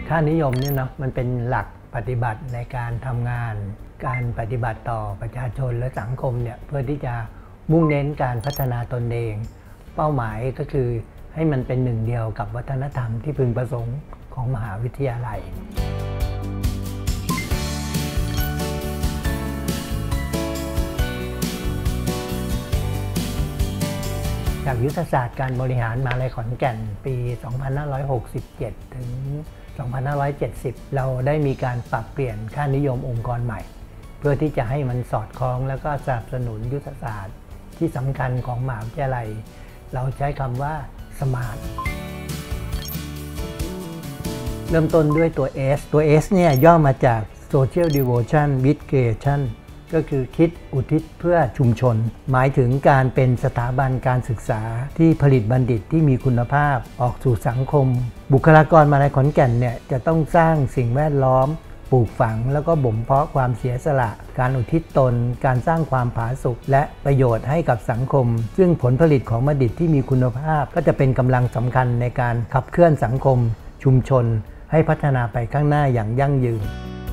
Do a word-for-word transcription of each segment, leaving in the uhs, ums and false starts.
ค่านิยมเนี่ยเนาะมันเป็นหลักปฏิบัติในการทำงานการปฏิบัติต่อประชาชนและสังคมเนี่ยเพื่อที่จะมุ่งเน้นการพัฒนาตนเองเป้าหมายก็คือให้มันเป็นหนึ่งเดียวกับวัฒนธรรมที่พึงประสงค์ของมหาวิทยาลัยจากยุทธศาสตร์การบริหารมหาวิทยาลัยขอนแก่นปี สองพันห้าร้อยหกสิบเจ็ด ถึง สองพันห้าร้อยเจ็ดสิบ เราได้มีการปรับเปลี่ยนค่านิยมองค์กรใหม่เพื่อที่จะให้มันสอดคล้องแล้วก็สนับสนุนยุทธศาสตร์ที่สำคัญของมหาวิทยาลัยเราใช้คำว่า Smart เริ่มต้นด้วยตัว S ตัว S เนี่ยย่อมาจาก Social Devotion with Creation ก็คือคิดอุทิศเพื่อชุมชนหมายถึงการเป็นสถาบันการศึกษาที่ผลิตบัณฑิตที่มีคุณภาพออกสู่สังคมบุคลากรมหาวิทยาลัยขอนแก่นเนี่ยจะต้องสร้างสิ่งแวดล้อมปลูกฝังแล้วก็บ่มเพาะความเสียสละการอุทิศตนการสร้างความผาสุกและประโยชน์ให้กับสังคมซึ่งผลผลิตของบัณฑิตที่มีคุณภาพก็จะเป็นกำลังสำคัญในการขับเคลื่อนสังคมชุมชนให้พัฒนาไปข้างหน้าอย่างยั่งยืน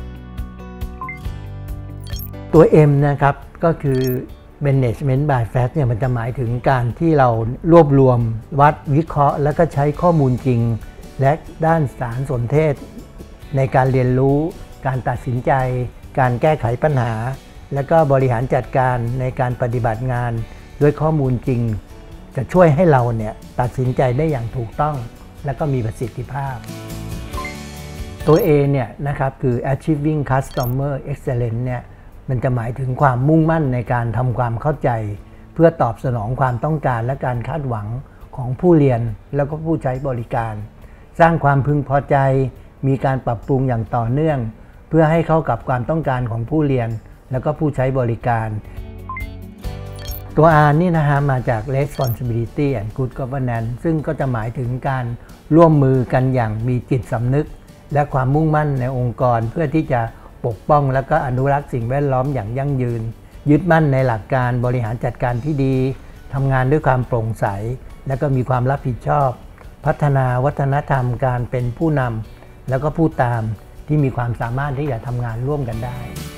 ตัว M นะครับก็คือ Management by Fact เนี่ยมันจะหมายถึงการที่เรารวบรวมวัดวิเคราะห์แล้วก็ใช้ข้อมูลจริงและด้านสารสนเทศในการเรียนรู้การตัดสินใจการแก้ไขปัญหาและก็บริหารจัดการในการปฏิบัติงานด้วยข้อมูลจริงจะช่วยให้เราเนี่ยตัดสินใจได้อย่างถูกต้องและก็มีประสิทธิภาพตัว A เนี่ยนะครับคือ Achieving Customer Excellence เนี่ยมันจะหมายถึงความมุ่งมั่นในการทำความเข้าใจเพื่อตอบสนองความต้องการและการคาดหวังของผู้เรียนแล้วก็ผู้ใช้บริการสร้างความพึงพอใจมีการปรับปรุงอย่างต่อเนื่องเพื่อให้เข้ากับความต้องการของผู้เรียนแล้วก็ผู้ใช้บริการตัว R นี่นะฮะมาจาก Responsibility and Good Governance ซึ่งก็จะหมายถึงการร่วมมือกันอย่างมีจิตสำนึกและความมุ่งมั่นในองค์กรเพื่อที่จะปกป้องและก็อนุรักษ์สิ่งแวดล้อมอย่างยั่งยืนยึดมั่นในหลักการบริหารจัดการที่ดีทำงานด้วยความโปร่งใสและก็มีความรับผิดชอบพัฒนาวัฒนธรรมการเป็นผู้นำแล้วก็ผู้ตามที่มีความสามารถที่จะทำงานร่วมกันได้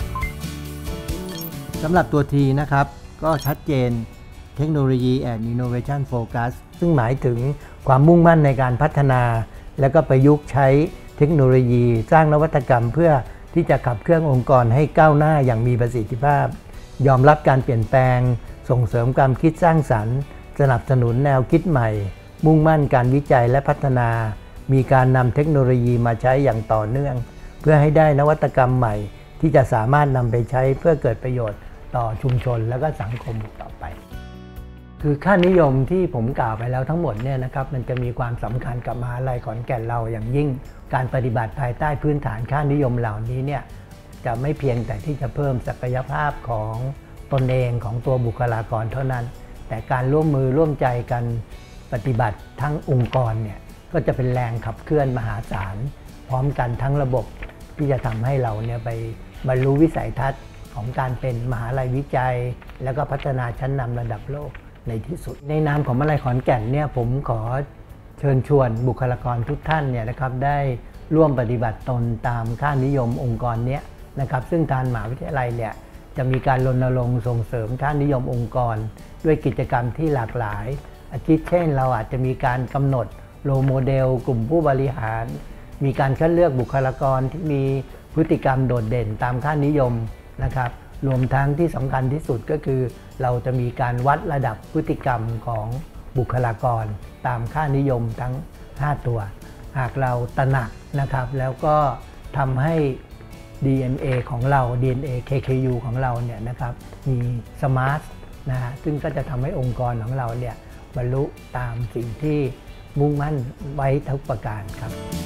สำหรับตัว T นะครับก็ชัดเจน Technology and Innovation Focus ซึ่งหมายถึงความมุ่งมั่นในการพัฒนาและก็ประยุกต์ใช้เทคโนโลยีสร้างนวัตกรรมเพื่อที่จะขับเคลื่อนองค์กรให้ก้าวหน้าอย่างมีประสิทธิภาพยอมรับการเปลี่ยนแปลงส่งเสริมความคิดสร้างสรรค์สนับสนุนแนวคิดใหม่มุ่งมั่นการวิจัยและพัฒนามีการนำเทคโนโลยีมาใช้อย่างต่อเนื่องเพื่อให้ได้นวัตกรรมใหม่ที่จะสามารถนำไปใช้เพื่อเกิดประโยชน์ต่อชุมชนและก็สังคมต่อไปคือค่านิยมที่ผมกล่าวไปแล้วทั้งหมดเนี่ยนะครับมันจะมีความสำคัญกับมหาวิทยาลัยขอนแก่นเราอย่างยิ่งการปฏิบัติภายใต้พื้นฐานค่านิยมเหล่านี้เนี่ยจะไม่เพียงแต่ที่จะเพิ่มศักยภาพของตนเองของตัวบุคลากรเท่านั้นแต่การร่วมมือร่วมใจกันปฏิบัติทั้งองค์กรเนี่ยก็จะเป็นแรงขับเคลื่อนมหาศาลพร้อมกันทั้งระบบที่จะทำให้เราเนี่ยไปบรรลุวิสัยทัศน์ของการเป็นมหาวิทยาลัยวิจัยและก็พัฒนาชั้นนำระดับโลกในที่สุดในนามของมหาวิทยาลัยขอนแก่นเนี่ยผมขอเชิญชวนบุคลากรทุกท่านเนี่ยนะครับได้ร่วมปฏิบัติตนตามค่านิยมองค์กรนี้นะครับซึ่งทางมหาวิทยาลัยเนี่ยจะมีการรณรงค์ส่งเสริมค่านิยมองค์กรด้วยกิจกรรมที่หลากหลายอาทิเช่นเราอาจจะมีการกำหนดโรลโมเดลกลุ่มผู้บริหารมีการคัดเลือกบุคลากรที่มีพฤติกรรมโดดเด่นตามค่านิยมนะครับรวมทั้งที่สำคัญที่สุดก็คือเราจะมีการวัดระดับพฤติกรรมของบุคลากรตามค่านิยมทั้งห้าตัวหากเราตระหนักนะครับแล้วก็ทำให้ ดี เอ็น เอ ของเรา ดี เอ็น เอ เค เค ยู ของเราเนี่ยนะครับมีสมาร์ทนะฮะซึ่งก็จะทำให้องค์กรของเราเนี่ยบรรลุตามสิ่งที่มุ่งมั่นไว้ทุกประการครับ